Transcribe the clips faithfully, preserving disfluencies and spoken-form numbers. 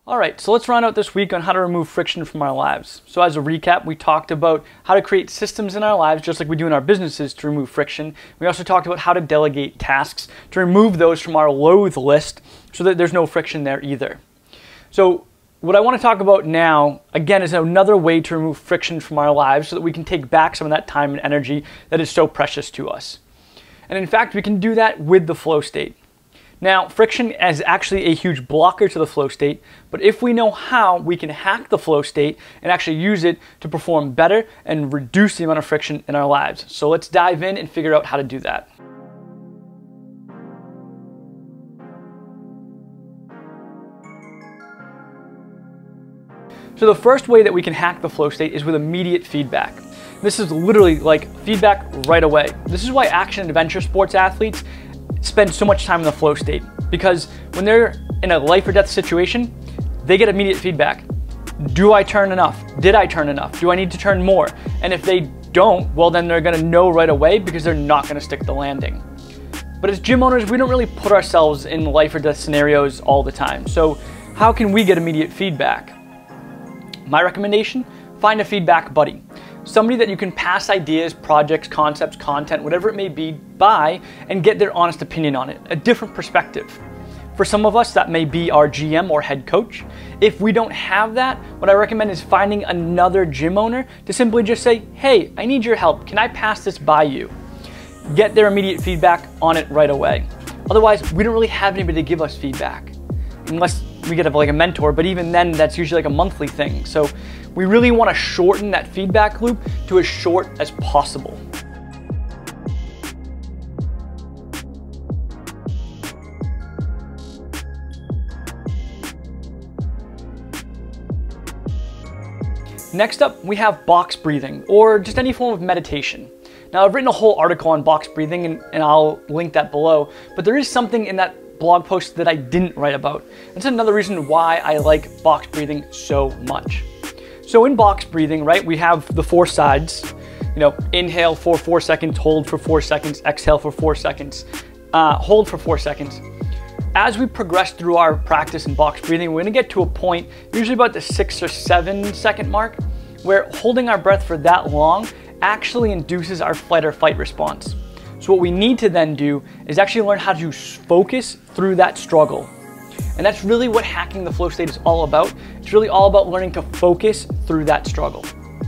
Alright, so let's round out this week on how to remove friction from our lives. So as a recap, we talked about how to create systems in our lives just like we do in our businesses to remove friction. We also talked about how to delegate tasks to remove those from our loathe list so that there's no friction there either. So what I want to talk about now, again, is another way to remove friction from our lives so that we can take back some of that time and energy that is so precious to us. And in fact, we can do that with the flow state. Now, friction is actually a huge blocker to the flow state, but if we know how, we can hack the flow state and actually use it to perform better and reduce the amount of friction in our lives. So let's dive in and figure out how to do that. So the first way that we can hack the flow state is with immediate feedback. This is literally like feedback right away. This is why action and adventure sports athletes spend so much time in the flow state, because when they're in a life or death situation, they get immediate feedback. Do I turn enough? Did I turn enough? Do I need to turn more? And if they don't, well, then they're gonna know right away because they're not gonna stick the landing. But as gym owners, we don't really put ourselves in life or death scenarios all the time. So how can we get immediate feedback? My recommendation, find a feedback buddy. Somebody that you can pass ideas, projects, concepts, content, whatever it may be, by and get their honest opinion on it, a different perspective. For some of us, that may be our G M or head coach. If we don't have that, what I recommend is finding another gym owner to simply just say, hey, I need your help. Can I pass this by you? Get their immediate feedback on it right away. Otherwise, we don't really have anybody to give us feedback, unless we get like a mentor, but even then, that's usually like a monthly thing. So we really want to shorten that feedback loop to as short as possible. Next up, we have box breathing, or just any form of meditation. Now, I've written a whole article on box breathing, and, and I'll link that below, but there is something in that blog post that I didn't write about. That's another reason why I like box breathing so much. So in box breathing, right, we have the four sides. You know, inhale for four seconds, hold for four seconds, exhale for four seconds, uh, hold for four seconds. As we progress through our practice in box breathing, we're gonna get to a point, usually about the six or seven second mark, where holding our breath for that long actually induces our flight or fight response. So what we need to then do is actually learn how to focus through that struggle. And that's really what hacking the flow state is all about. It's really all about learning to focus through that struggle.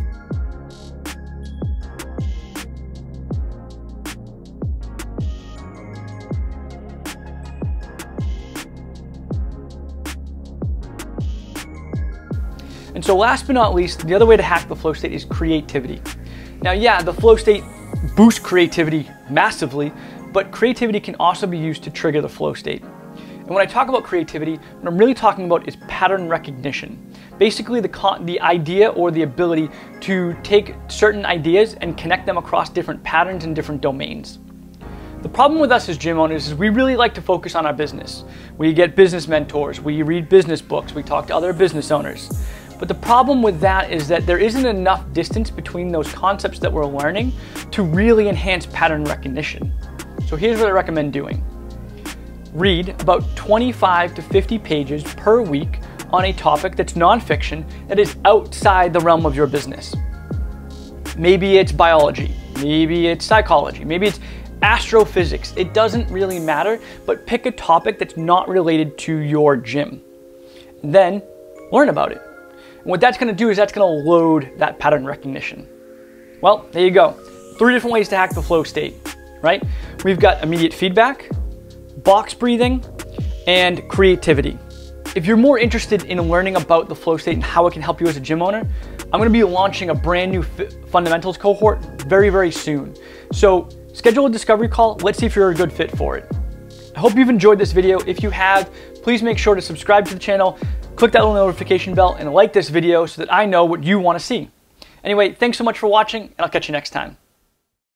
And so last but not least, the other way to hack the flow state is creativity. Now, yeah, the flow state boosts creativity massively, but creativity can also be used to trigger the flow state. And when I talk about creativity, what I'm really talking about is pattern recognition. Basically, the, con the idea or the ability to take certain ideas and connect them across different patterns and different domains. The problem with us as gym owners is we really like to focus on our business. We get business mentors, we read business books, we talk to other business owners. But the problem with that is that there isn't enough distance between those concepts that we're learning to really enhance pattern recognition. So here's what I recommend doing. Read about twenty-five to fifty pages per week on a topic that's nonfiction that is outside the realm of your business. Maybe it's biology, maybe it's psychology, maybe it's astrophysics. It doesn't really matter, but pick a topic that's not related to your gym. Then learn about it. And what that's gonna do is that's gonna load that pattern recognition. Well, there you go. Three different ways to hack the flow state, right? We've got immediate feedback, box breathing, and creativity. If you're more interested in learning about the flow state and how it can help you as a gym owner, I'm gonna be launching a brand new fundamentals cohort very, very soon. So schedule a discovery call. Let's see if you're a good fit for it. I hope you've enjoyed this video. If you have, please make sure to subscribe to the channel, click that little notification bell, and like this video so that I know what you want to see. Anyway, thanks so much for watching, and I'll catch you next time.